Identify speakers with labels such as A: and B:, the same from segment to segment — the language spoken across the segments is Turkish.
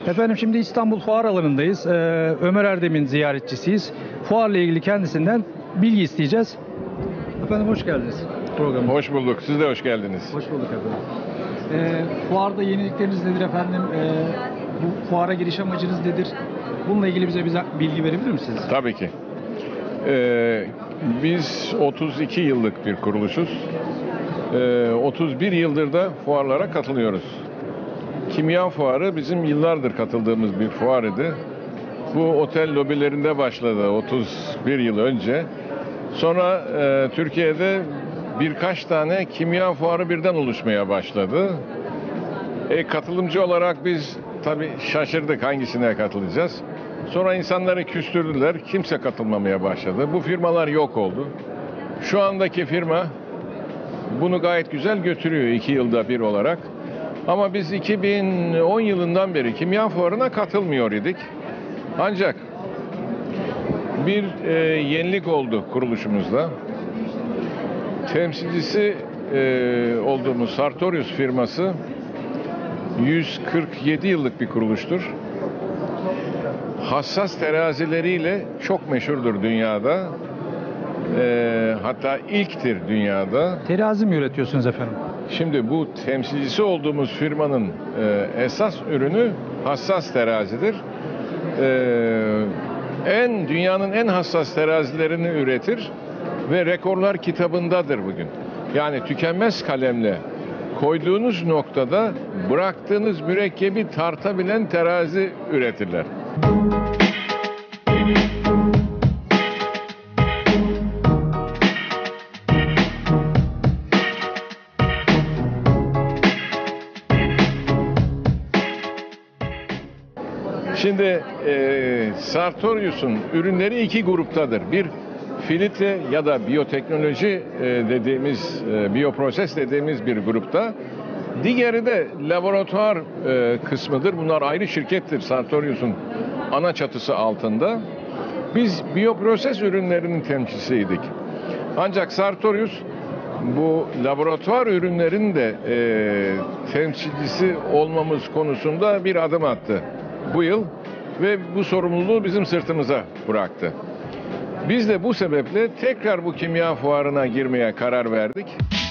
A: Efendim şimdi İstanbul Fuar Alanı'ndayız. Ömer Erdem'in ziyaretçisiyiz. Fuarla ilgili kendisinden bilgi isteyeceğiz. Efendim hoş geldiniz programı.
B: Hoş bulduk. Siz de hoş geldiniz.
A: Hoş bulduk efendim. Fuarda yenilikleriniz nedir efendim? Bu fuara giriş amacınız nedir? Bununla ilgili bize bilgi verebilir misiniz?
B: Tabii ki. Biz 32 yıllık bir kuruluşuz. 31 yıldır da fuarlara katılıyoruz. Kimya Fuarı bizim yıllardır katıldığımız bir fuar idi. Bu otel lobilerinde başladı 31 yıl önce. Sonra Türkiye'de birkaç tane kimya fuarı birden oluşmaya başladı. Katılımcı olarak biz tabii şaşırdık hangisine katılacağız. Sonra insanları küstürdüler, kimse katılmamaya başladı. Bu firmalar yok oldu. Şu andaki firma bunu gayet güzel götürüyor 2 yılda bir olarak. Ama biz 2010 yılından beri kimya fuarına katılmıyor idik. Ancak bir yenilik oldu kuruluşumuzda. Temsilcisi olduğumuz Sartorius firması 147 yıllık bir kuruluştur. Hassas terazileriyle çok meşhurdur dünyada. Hatta ilktir dünyada.
A: Terazi mi üretiyorsunuz efendim?
B: Şimdi bu temsilcisi olduğumuz firmanın esas ürünü hassas terazidir. Dünyanın en hassas terazilerini üretir ve rekorlar kitabındadır bugün. Yani tükenmez kalemle koyduğunuz noktada bıraktığınız mürekkebi tartabilen terazi üretirler. Şimdi Sartorius'un ürünleri iki gruptadır. Bir filtre ya da biyoteknoloji dediğimiz, biyoproses dediğimiz bir grupta. Diğeri de laboratuvar kısmıdır. Bunlar ayrı şirkettir Sartorius'un ana çatısı altında. Biz biyoproses ürünlerinin temsilcisiydik. Ancak Sartorius bu laboratuvar ürünlerin de temsilcisi olmamız konusunda bir adım attı bu yıl ve bu sorumluluğu bizim sırtımıza bıraktı. Biz de bu sebeple tekrar bu kimya fuarına girmeye karar verdik.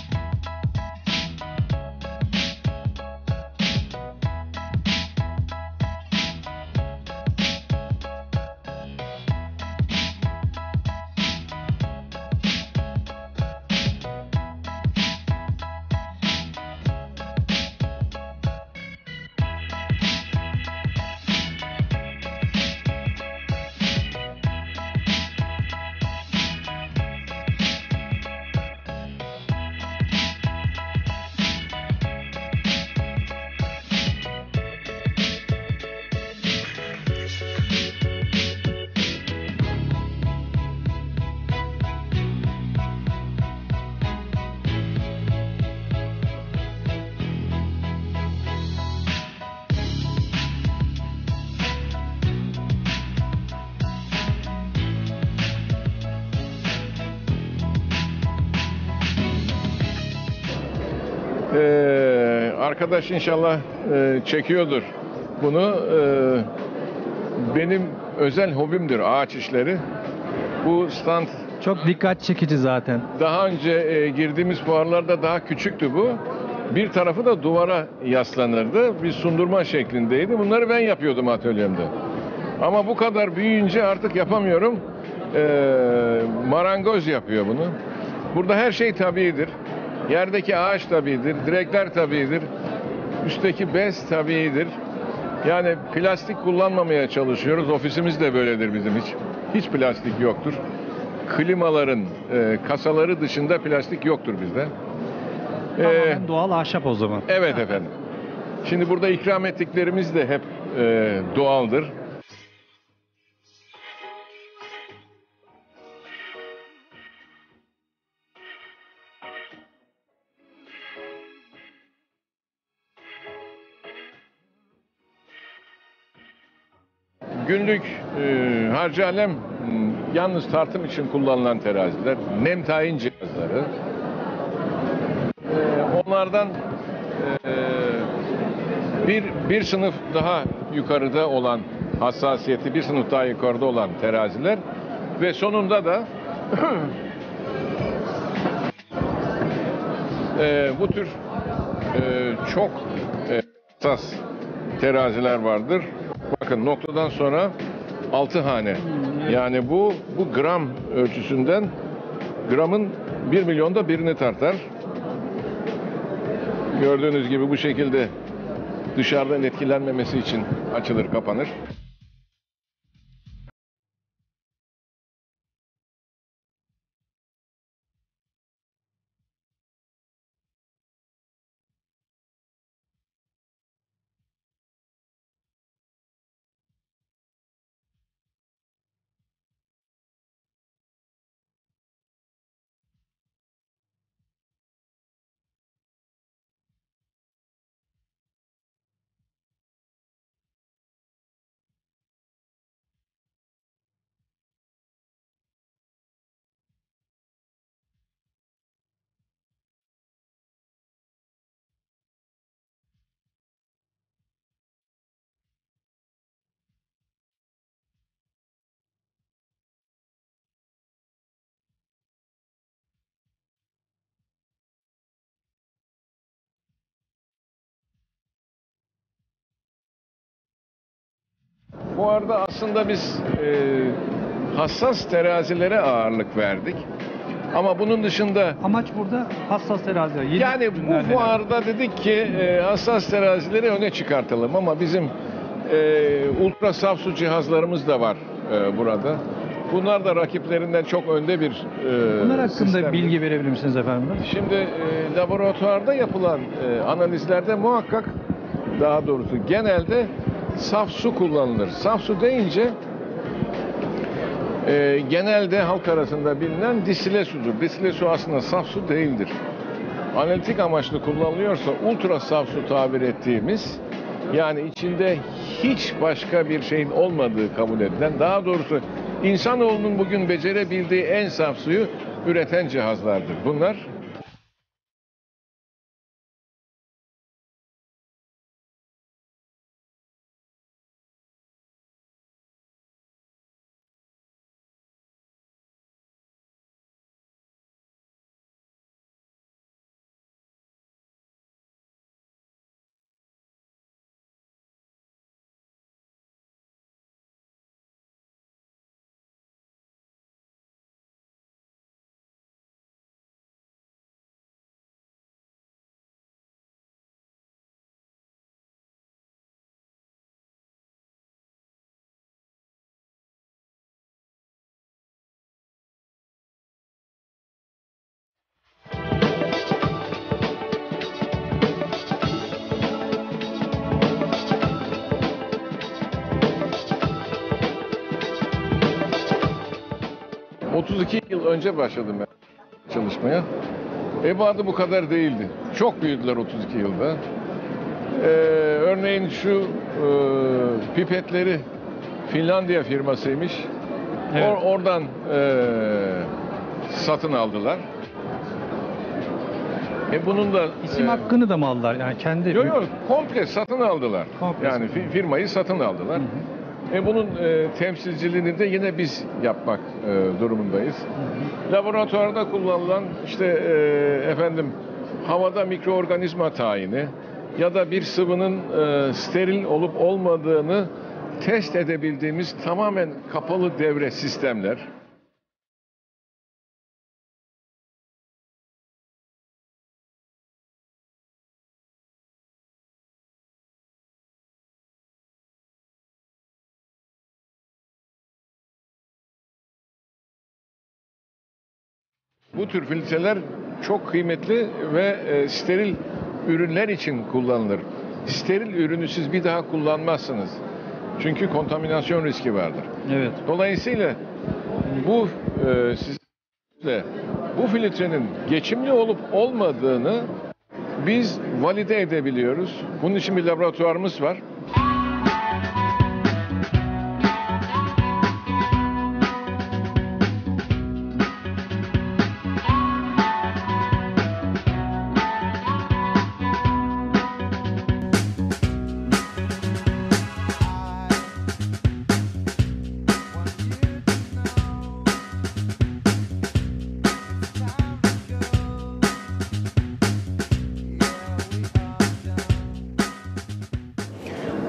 B: Arkadaş inşallah çekiyordur bunu. Benim özel hobimdir ağaç işleri. Bu stand
A: Çok dikkat çekici zaten.
B: daha önce girdiğimiz fuarlarda daha küçüktü bu. Bir tarafı da duvara yaslanırdı. Bir sundurma şeklindeydi. Bunları ben yapıyordum atölyemde. Ama bu kadar büyüyünce artık yapamıyorum. Marangoz yapıyor bunu. Burada her şey tabiidir. Yerdeki ağaç tabiidir, direkler tabiidir, üstteki bez tabiidir. Yani plastik kullanmamaya çalışıyoruz. Ofisimiz de böyledir bizim hiç plastik yoktur. Klimaların kasaları dışında plastik yoktur bizde.
A: Tamamen doğal ahşap o zaman.
B: Evet efendim. Şimdi burada ikram ettiklerimiz de hep doğaldır. Günlük harcı alem yalnız tartım için kullanılan teraziler, nem tayin cihazları. Onlardan bir sınıf daha yukarıda olan hassasiyeti, bir sınıf daha yukarıda olan teraziler ve sonunda da bu tür çok hassas teraziler vardır. Bakın noktadan sonra 6 hane. Yani bu gram ölçüsünden gramın 1 milyonda birini tartar. Gördüğünüz gibi bu şekilde dışarıdan etkilenmemesi için açılır, kapanır. Bu arada aslında biz hassas terazilere ağırlık verdik. Ama bunun dışında
A: Amaç burada hassas teraziler. Yeni
B: yani
A: ürünler
B: bu
A: neler?
B: fuarda dedik ki hassas terazileri öne çıkartalım ama bizim ultra saf su cihazlarımız da var burada. Bunlar da rakiplerinden çok önde bir
A: Bunlar hakkında
B: sistemdir.
A: bilgi verebilir misiniz efendim?
B: Şimdi laboratuvarda yapılan analizlerde muhakkak, daha doğrusu genelde saf su kullanılır. Saf su deyince genelde halk arasında bilinen distile sudur. Distile su aslında saf su değildir. Analitik amaçlı kullanılıyorsa ultra saf su tabir ettiğimiz, yani içinde hiç başka bir şeyin olmadığı kabul edilen, daha doğrusu insanoğlunun bugün becerebildiği en saf suyu üreten cihazlardır bunlar. Ben 32 yıl önce başladım ben çalışmaya. Ebadı bu kadar değildi. Çok büyüdüler 32 yılda. Örneğin şu pipetleri Finlandiya firmasıymış.
A: Evet.
B: Oradan satın aldılar. Bunun da
A: İsim hakkını da mı aldılar? Yani kendi
B: yok, komple satın aldılar.
A: Komple
B: Yani firmayı satın aldılar. Bunun temsilciliğini de yine biz yapmak durumundayız. Laboratuvarda kullanılan işte efendim havada mikroorganizma tayini ya da bir sıvının steril olup olmadığını test edebildiğimiz tamamen kapalı devre sistemler. Bu tür filtreler çok kıymetli ve steril ürünler için kullanılır. Steril ürünü siz bir daha kullanmazsınız. Çünkü kontaminasyon riski vardır.
A: Evet.
B: Dolayısıyla bu bu filtrenin geçimli olup olmadığını biz valide edebiliyoruz. Bunun için bir laboratuvarımız var.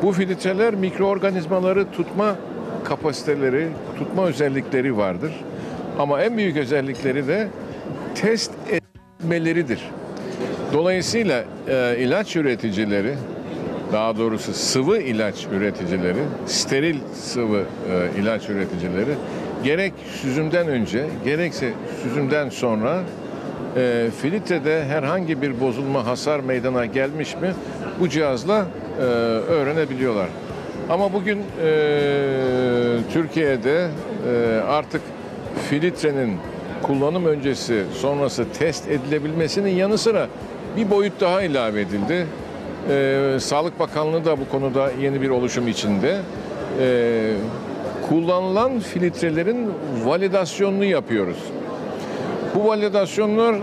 B: Bu filtreler mikroorganizmaları tutma kapasiteleri, tutma özellikleri vardır. Ama en büyük özellikleri de test etmeleridir. Dolayısıyla ilaç üreticileri, daha doğrusu sıvı ilaç üreticileri, steril sıvı ilaç üreticileri gerek süzümden önce gerekse süzümden sonra filtrede herhangi bir bozulma, hasar meydana gelmiş mi bu cihazla öğrenebiliyorlar. Ama bugün Türkiye'de artık filtrenin kullanım öncesi sonrası test edilebilmesinin yanı sıra bir boyut daha ilave edildi. Sağlık Bakanlığı da bu konuda yeni bir oluşum içinde. Kullanılan filtrelerin validasyonunu yapıyoruz. Bu validasyonlar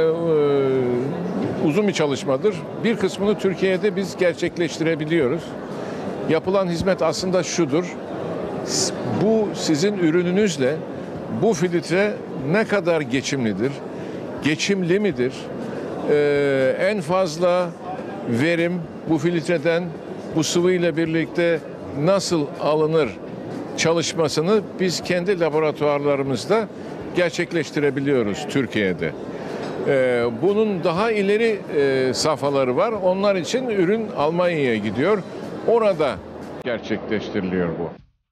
B: uzun bir çalışmadır. Bir kısmını Türkiye'de biz gerçekleştirebiliyoruz. Yapılan hizmet aslında şudur. Bu sizin ürününüzle bu filtre ne kadar geçimlidir? Geçimli midir? En fazla verim bu filtreden bu sıvı ile birlikte nasıl alınır çalışmasını biz kendi laboratuvarlarımızda gerçekleştirebiliyoruz Türkiye'de. Bunun daha ileri safhaları var. Onlar için ürün Almanya'ya gidiyor. Orada gerçekleştiriliyor bu.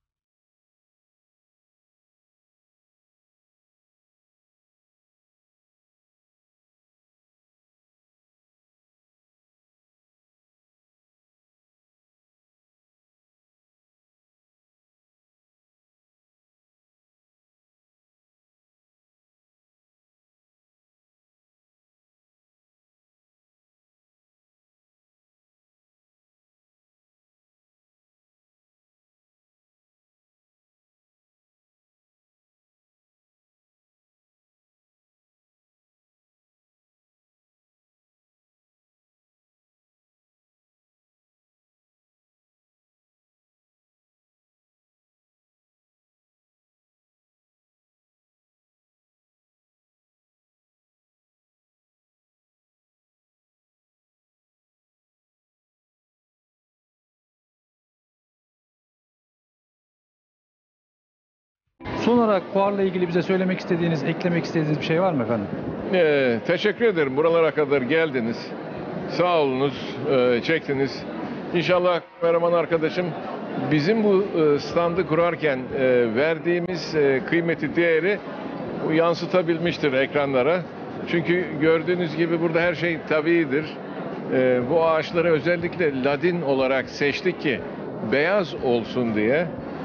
A: Son olarak fuarla ilgili bize söylemek istediğiniz, eklemek istediğiniz bir şey var mı efendim?
B: Teşekkür ederim. Buralara kadar geldiniz. Sağ olunuz, çektiniz. İnşallah kameraman arkadaşım bizim bu standı kurarken verdiğimiz kıymeti, değeri yansıtabilmiştir ekranlara. Çünkü gördüğünüz gibi burada her şey tabiidir. Bu ağaçları özellikle ladin olarak seçtik ki beyaz olsun diye.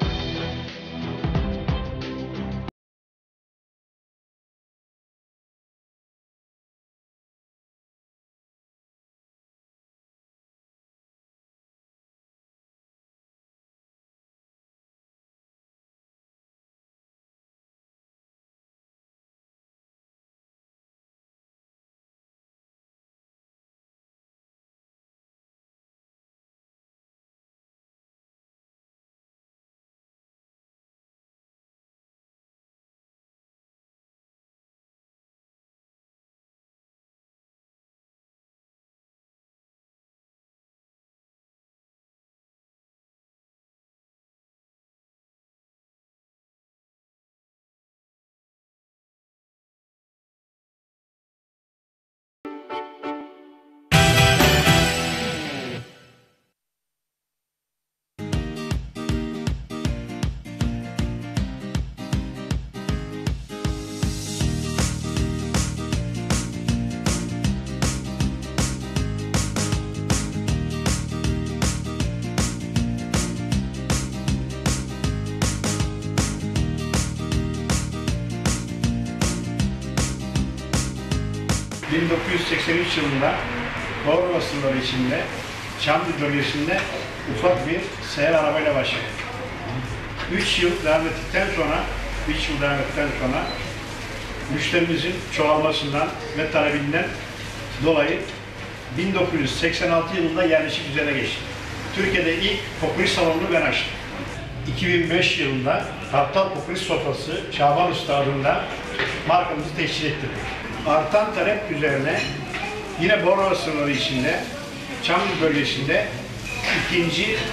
C: ...1983 yılında Bornova sınırları içinde Çamlı bölgesinde ufak bir seyyar arabayla başladı. 3 yıl devam ettikten sonra müşterimizin çoğalmasından ve talebinden dolayı 1986 yılında yerleşik düzene geçti. Türkiye'de ilk popülist salonunu ben açtım. 2005 yılında Kartal Popülist Sofrası Şaban Usta adında markamızı teşkil ettirdik. Artan talep üzerine yine Bornova sınırları içinde, Çamlı bölgesinde ikinci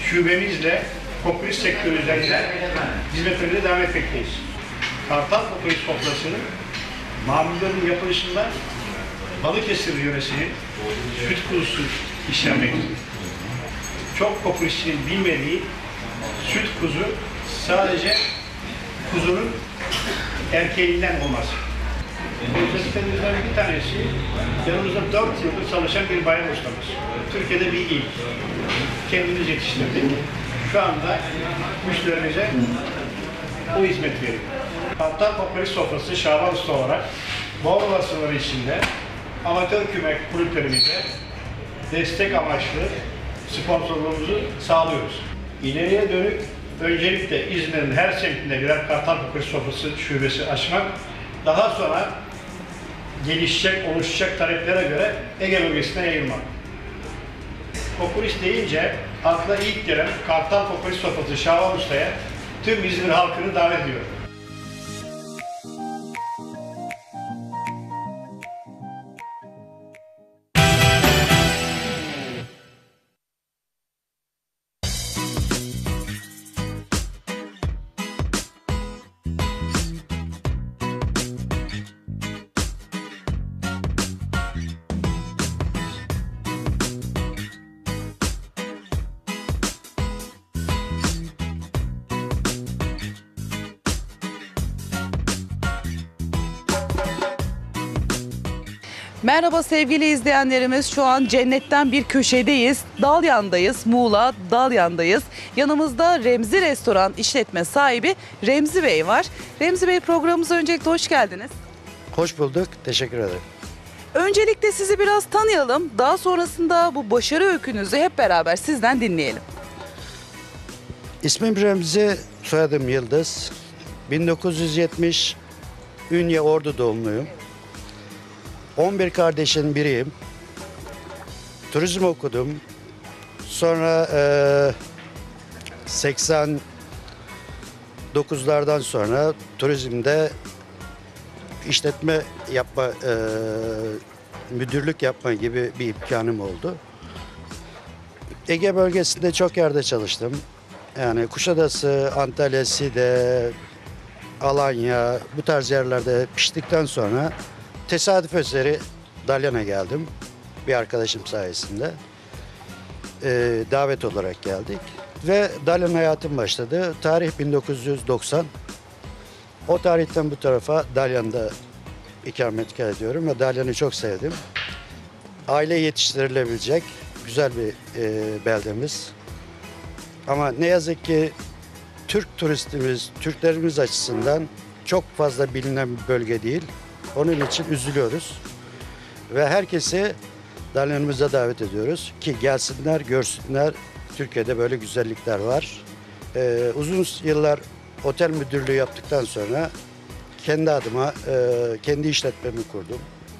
C: şubemizle kokoreç sektörü üzerinden hizmetlerine devam etmekteyiz. Kartal Kokoreç Sofrası'nın mamullerin yapılışında Balıkesir yöresinin süt kuzusu işlenmektedir. Çok kokoreççinin bilmediği süt kuzu sadece kuzunun erkeğinden olmaz. Özelliklerimizden bir tanesi yanımızda 4 yıldır çalışan bir bayan ustamız. Türkiye'de bir ilk. Kendimiz yetiştirdik. Şu anda müşterimize o hizmet veriyor. Kartal Kokoreç Sofrası Şaban Usta olarak Bornova sınırı içinde amatör küme kulüplerimize destek amaçlı sponsorluğumuzu sağlıyoruz. İleriye dönük öncelikle İzmir'in her semtinde birer Kartal Kokoreç Sofrası şubesi açmak, daha sonra gelişecek, oluşacak taleplere göre Ege bölgesine yayılmak. Kokoreç deyince akla ilk gelen Kartal Kokoreç Sofrası Şaban Usta'ya tüm İzmir halkını davet ediyorum.
D: Merhaba sevgili izleyenlerimiz, şu an cennetten bir köşedeyiz. Dalyan'dayız, Muğla Dalyan'dayız. Yanımızda Remzi Restoran işletme sahibi Remzi Bey var. Remzi Bey, programımıza öncelikle hoş geldiniz.
E: Hoş bulduk. Teşekkür ederim.
D: Öncelikle sizi biraz tanıyalım. Daha sonrasında bu başarı öykünüzü hep beraber sizden dinleyelim.
E: İsmim Remzi, soyadım Yıldız. 1970 Ünye Ordu doğumluyum. 11 kardeşin biriyim. Turizm okudum. Sonra 89'lardan sonra turizmde işletme yapma, müdürlük yapma gibi bir imkanım oldu. Ege bölgesinde çok yerde çalıştım. Yani Kuşadası, Antalya, Side, Alanya, bu tarz yerlerde piştikten sonra tesadüf eseri Dalyan'a geldim. Bir arkadaşım sayesinde. Davet olarak geldik. Ve Dalyan hayatım başladı. Tarih 1990. O tarihten bu tarafa Dalyan'da ikametgah ediyorum ve Dalyan'ı çok sevdim. Aile yetiştirilebilecek güzel bir beldemiz. Ama ne yazık ki Türklerimiz açısından çok fazla bilinen bir bölge değil. Onun için üzülüyoruz. Ve herkesi Dalyan'ımıza davet ediyoruz ki gelsinler, görsünler. Türkiye'de böyle güzellikler var. Uzun yıllar otel müdürlüğü yaptıktan sonra kendi adıma kendi işletmemi kurdum.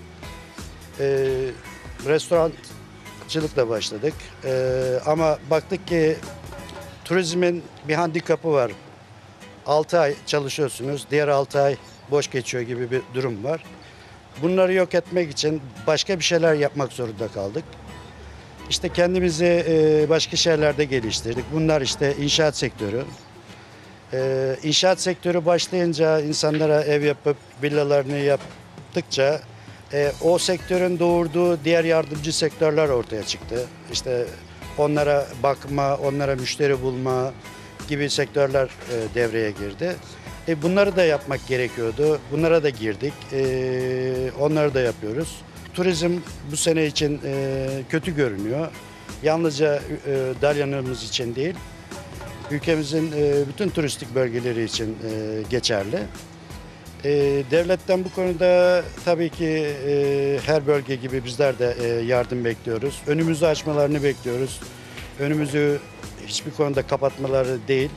E: Restorancılıkla başladık. Ama baktık ki turizmin bir handikapı var. 6 ay çalışıyorsunuz, diğer 6 ay boş geçiyor gibi bir durum var. Bunları yok etmek için başka bir şeyler yapmak zorunda kaldık. İşte kendimizi başka şeylerde geliştirdik. Bunlar işte inşaat sektörü. İnşaat sektörü başlayınca insanlara ev yapıp villalarını yaptıkça o sektörün doğurduğu diğer yardımcı sektörler ortaya çıktı. İşte onlara bakma, onlara müşteri bulma gibi sektörler devreye girdi. Bunları da yapmak gerekiyordu. Bunlara da girdik. Onları da yapıyoruz. Turizm bu sene için kötü görünüyor. Yalnızca Dalyan'ımız için değil, ülkemizin bütün turistik bölgeleri için geçerli. Devletten bu konuda tabii ki her bölge gibi bizler de yardım bekliyoruz. Önümüzü açmalarını bekliyoruz. Önümüzü hiçbir konuda kapatmaları değil.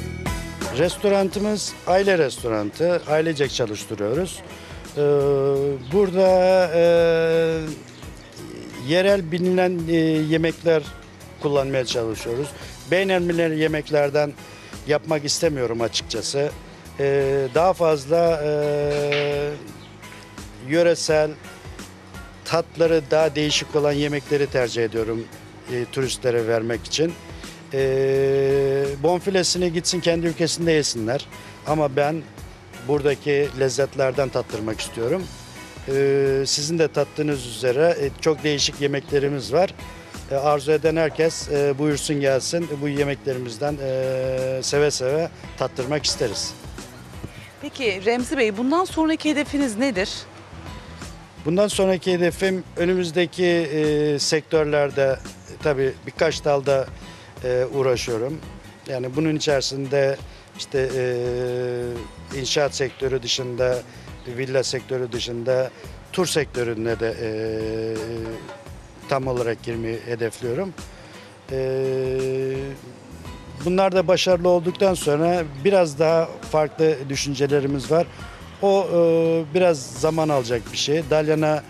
E: Restorantımız aile restoranı, ailecek çalıştırıyoruz. burada yerel bilinen yemekler kullanmaya çalışıyoruz. Beğenilmeyen yemeklerden yapmak istemiyorum açıkçası. Daha fazla yöresel tatları daha değişik olan yemekleri tercih ediyorum turistlere vermek için. Bonfilesini gitsin kendi ülkesinde yesinler. Ama ben buradaki lezzetlerden tattırmak istiyorum. Sizin de tattığınız üzere çok değişik yemeklerimiz var. Arzu eden herkes buyursun gelsin. Bu yemeklerimizden seve seve tattırmak isteriz.
D: Peki Remzi Bey, bundan sonraki hedefiniz nedir?
E: Bundan sonraki hedefim önümüzdeki sektörlerde tabii birkaç dalda uğraşıyorum. Yani bunun içerisinde işte inşaat sektörü dışında, villa sektörü dışında tur sektörüne de tam olarak girmeyi hedefliyorum. Bunlar da başarılı olduktan sonra biraz daha farklı düşüncelerimiz var. O biraz zaman alacak bir şey. Dalyan'a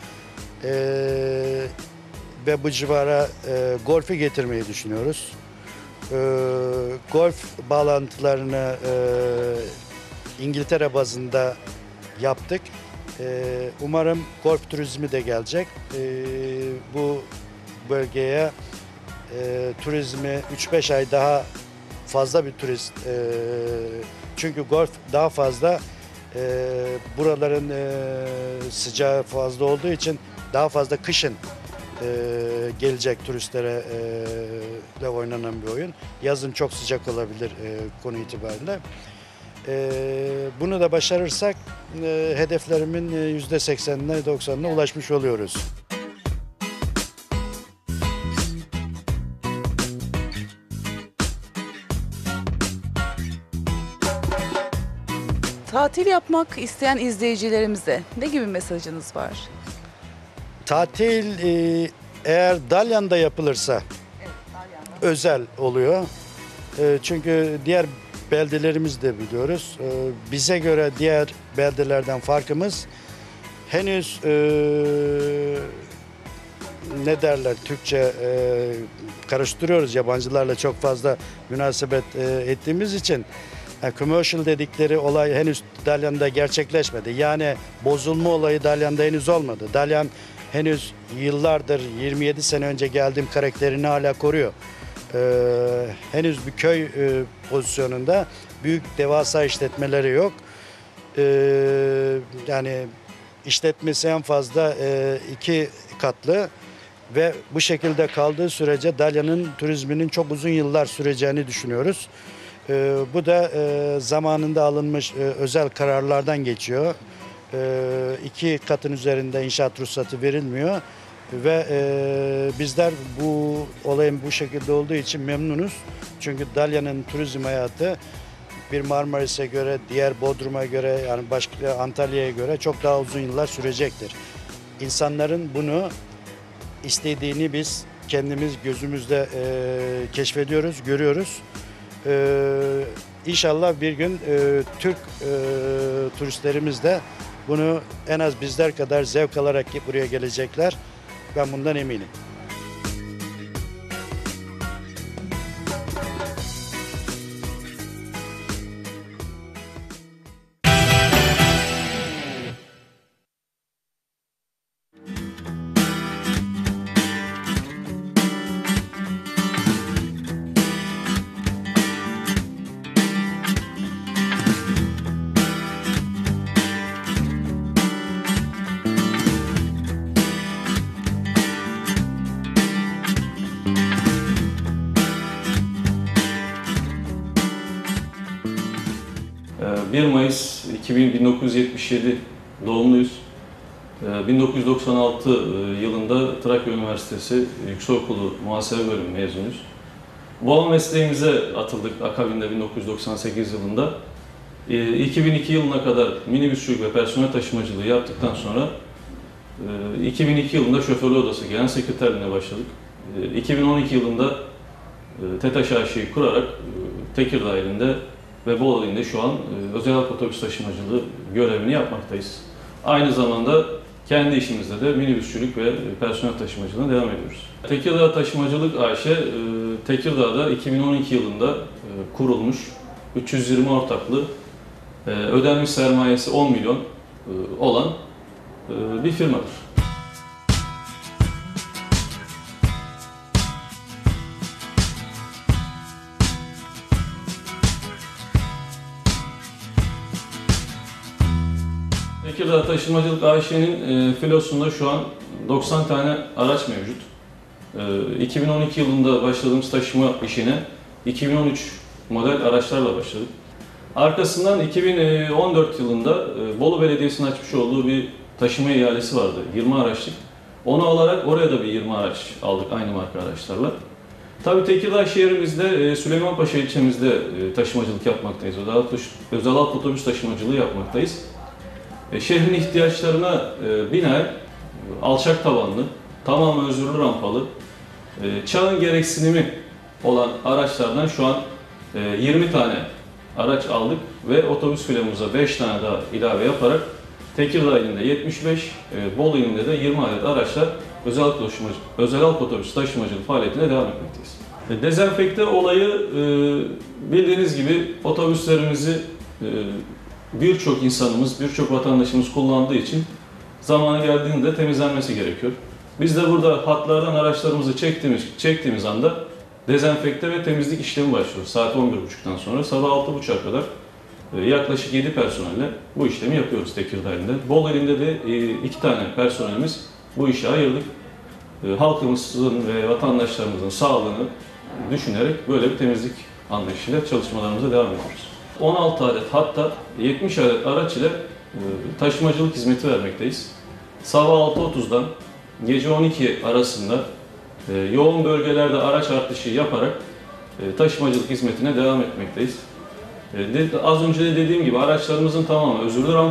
E: ve bu civara golfü getirmeyi düşünüyoruz. Golf bağlantılarını İngiltere bazında yaptık. Umarım golf turizmi de gelecek. Bu bölgeye turizmi 3-5 ay daha fazla bir turist. Çünkü golf daha fazla buraların sıcağı fazla olduğu için daha fazla kışın gelecek turistlere de oynanan bir oyun. Yazın çok sıcak olabilir konu itibariyle. Bunu da başarırsak hedeflerimin %80'ine 90'ına ulaşmış oluyoruz.
D: Tatil yapmak isteyen izleyicilerimize ne gibi mesajınız var?
E: Tatil eğer Dalyan'da yapılırsa özel oluyor. Çünkü diğer beldelerimizi de biliyoruz. Bize göre diğer beldelerden farkımız henüz ne derler Türkçe karıştırıyoruz, yabancılarla çok fazla münasebet ettiğimiz için. Yani commercial dedikleri olay henüz Dalyan'da gerçekleşmedi. Yani bozulma olayı Dalyan'da henüz olmadı. Dalyan henüz yıllardır 27 sene önce geldiğim karakterini hala koruyor. Henüz bir köy pozisyonunda büyük devasa işletmeleri yok. Yani işletmesi en fazla 2 katlı ve bu şekilde kaldığı sürece Dalyan'ın turizminin çok uzun yıllar süreceğini düşünüyoruz. Bu da zamanında alınmış özel kararlardan geçiyor. 2 katın üzerinde inşaat ruhsatı verilmiyor ve bizler bu olayın bu şekilde olduğu için memnunuz. Çünkü Dalyan'ın turizm hayatı bir Marmaris'e göre, diğer Bodrum'a göre, yani başka Antalya'ya göre çok daha uzun yıllar sürecektir. İnsanların bunu istediğini biz kendimiz gözümüzde keşfediyoruz, görüyoruz. İnşallah bir gün Türk turistlerimiz de bunu en az bizler kadar zevk alarak buraya gelecekler. Ben bundan eminim.
F: Ee, 1 Mayıs 1977 doğumluyuz. 1996 yılında Trakya Üniversitesi Yüksekokulu Muhasebe Bölümü mezunuyuz. Bu mesleğimize atıldık akabinde 1998 yılında. 2002 yılına kadar minibüsçülük ve personel taşımacılığı yaptıktan sonra 2002 yılında şoförlü odası genel sekreterliğine başladık. 2012 yılında TETAŞ AŞ'yi kurarak Tekirdağ ilinde ve Bolu ilinde şu an özel halk otobüs taşımacılığı görevini yapmaktayız. Aynı zamanda kendi işimizde de minibüsçülük ve personel taşımacılığına devam ediyoruz. Tekirdağ Taşımacılık AŞ, Tekirdağ'da 2012 yılında kurulmuş, 320 ortaklı, ödenmiş sermayesi 10 milyon olan bir firmadır. Tekirdağ Taşımacılık AŞ'nin filosunda şu an 90 tane araç mevcut. 2012 yılında başladığımız taşıma işine 2013 model araçlarla başladık. Arkasından 2014 yılında Bolu Belediyesi'nin açmış olduğu bir taşıma ihalesi vardı, 20 araçlık. Onu alarak oraya da bir 20 araç aldık aynı marka araçlarla. Tabii Tekirdağ şehrimizde, Süleymanpaşa ilçemizde taşımacılık yapmaktayız. Özel halk otobüs taşımacılığı yapmaktayız. Şehrin ihtiyaçlarına binaen alçak tavanlı, tamamen özürlü rampalı, çağın gereksinimi olan araçlardan şu an 20 tane araç aldık ve otobüs filomuza 5 tane daha ilave yaparak Tekirdağ ilinde 75, Bolu ilinde de 20 adet araçla özel halk otobüs taşımacılık faaliyetine devam etmekteyiz. Dezenfekte olayı bildiğiniz gibi otobüslerimizi birçok insanımız, birçok vatandaşımız kullandığı için zamanı geldiğinde temizlenmesi gerekiyor. Biz de burada hatlardan araçlarımızı çektiğimiz anda dezenfekte ve temizlik işlemi başlıyor. Saat 11.30'dan sonra sabah 6.30'a kadar yaklaşık 7 personelle bu işlemi yapıyoruz Tekirdağ ilinde. Bolu ilinde de 2 tane personelimiz bu işe ayırdık. Halkımızın ve vatandaşlarımızın sağlığını düşünerek böyle bir temizlik anlayışıyla çalışmalarımıza devam ediyoruz. 16 adet hatta 70 adet araç ile taşımacılık hizmeti vermekteyiz. Sabah 6.30'dan gece 12 arasında yoğun bölgelerde araç artışı yaparak taşımacılık hizmetine devam etmekteyiz. Az önce de dediğim gibi araçlarımızın tamamı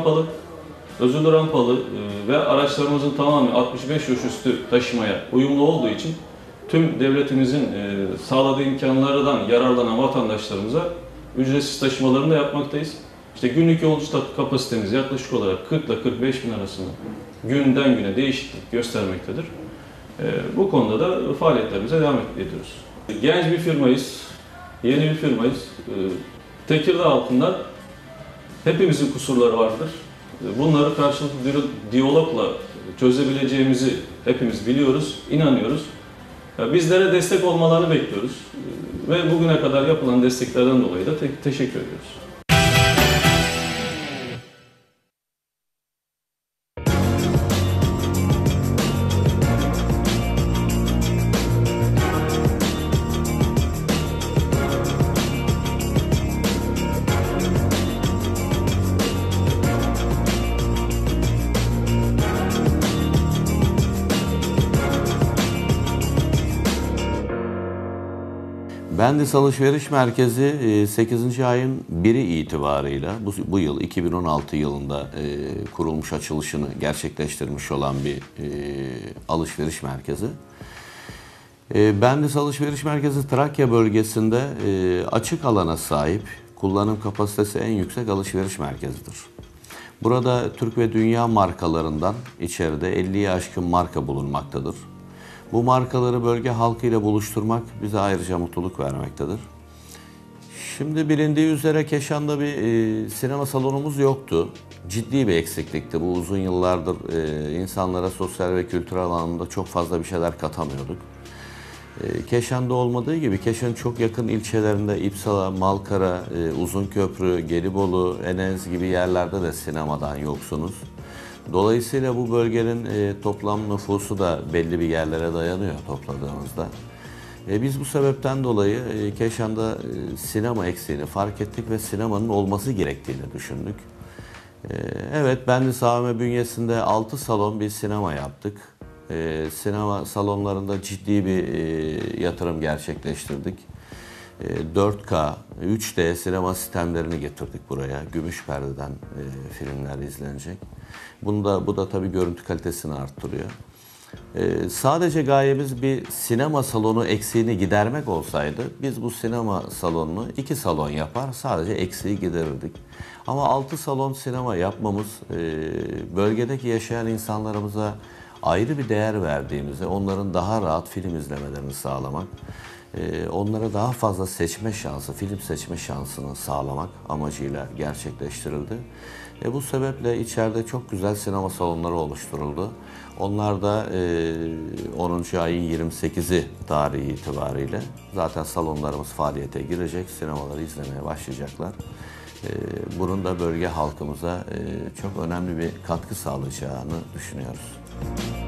F: özürlü rampalı ve araçlarımızın tamamı 65 yaş üstü taşımaya uyumlu olduğu için tüm devletimizin sağladığı imkanlardan yararlanan vatandaşlarımıza ücretsiz taşımalarını da yapmaktayız. İşte günlük yolcu kapasitemiz yaklaşık olarak 40 ile 45 bin arasında günden güne değişiklik göstermektedir. Bu konuda da faaliyetlerimize devam ediyoruz. Genç bir firmayız, yeni bir firmayız. Tekirdağ halkından hepimizin kusurları vardır. Bunları karşılıklı diyalogla çözebileceğimizi hepimiz biliyoruz, inanıyoruz. Bizlere destek olmalarını bekliyoruz. Ve bugüne kadar yapılan desteklerden dolayı da teşekkür ediyoruz.
G: Bendis Alışveriş Merkezi 8. ayın 1'i itibarıyla bu yıl 2016 yılında kurulmuş, açılışını gerçekleştirmiş olan bir alışveriş merkezi. Bendis Alışveriş Merkezi Trakya bölgesinde açık alana sahip, kullanım kapasitesi en yüksek alışveriş merkezidir. Burada Türk ve dünya markalarından içeride 50'ye aşkın marka bulunmaktadır. Bu markaları bölge halkıyla buluşturmak bize ayrıca mutluluk vermektedir. Şimdi bilindiği üzere Keşan'da bir sinema salonumuz yoktu. Ciddi bir eksiklikti. Bu uzun yıllardır insanlara sosyal ve kültürel anlamda çok fazla bir şeyler katamıyorduk. Keşan'da olmadığı gibi Keşan'ın çok yakın ilçelerinde İpsala, Malkara, Uzunköprü, Gelibolu, Enez gibi yerlerde de sinemadan yoksunuz. Dolayısıyla bu bölgenin toplam nüfusu da belli bir yerlere dayanıyor topladığımızda. Biz bu sebepten dolayı Keşan'da sinema eksiğini fark ettik ve sinemanın olması gerektiğini düşündük. Evet, Bendis AVM bünyesinde 6 salon bir sinema yaptık. Sinema salonlarında ciddi bir yatırım gerçekleştirdik. 4K, 3D sinema sistemlerini getirdik buraya. Gümüş perdeden filmler izlenecek. Bu da tabii görüntü kalitesini arttırıyor. Sadece gayemiz bir sinema salonu eksiğini gidermek olsaydı biz bu sinema salonunu 2 salon yapar sadece eksiği giderirdik. Ama 6 salon sinema yapmamız bölgedeki yaşayan insanlarımıza ayrı bir değer verdiğimizi, onların daha rahat film izlemelerini sağlamak, onlara daha fazla seçme şansı, film seçme şansını sağlamak amacıyla gerçekleştirildi. Bu sebeple içeride çok güzel sinema salonları oluşturuldu. Onlar da 10. ayın 28'i tarihi itibariyle zaten salonlarımız faaliyete girecek, sinemaları izlemeye başlayacaklar. Bunun da bölge halkımıza çok önemli bir katkı sağlayacağını düşünüyoruz.